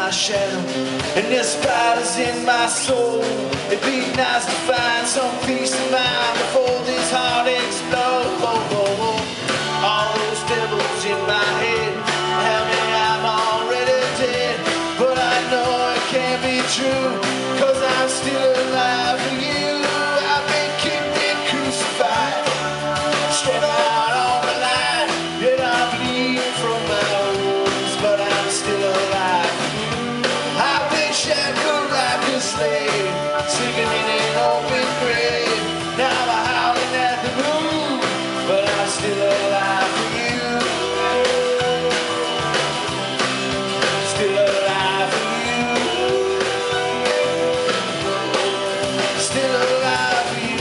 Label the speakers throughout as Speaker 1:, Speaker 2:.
Speaker 1: my shadow, and there's spiders in my soul. It'd be nice to find some peace of mind before this heart explodes. All those devils in my head tell me I'm already dead, but I know it can't be true, 'cause I'm still alive for you. I've been kicked and crucified, strung out on the line, yet I bleed from my wounds, but I'm still alive. I've been shackled like a slave, sleeping in an open grave. Now I'm howling at the moon, but I'm still alive for you. Still alive for you. Still alive for you.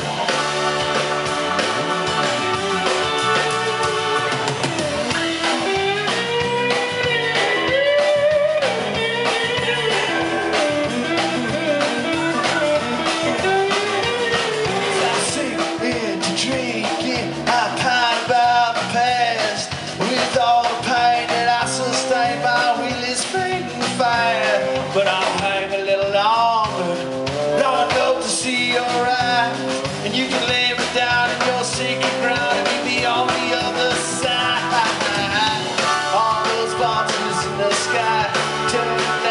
Speaker 1: I sink into drinking, I pine about the past. With all the pain that I sustain, my will is fading fire. But I'll hang a little longer, long enough to see your eyes, and you can lay me down in your sacred ground and meet me on the other side. All those boxes in the sky tell me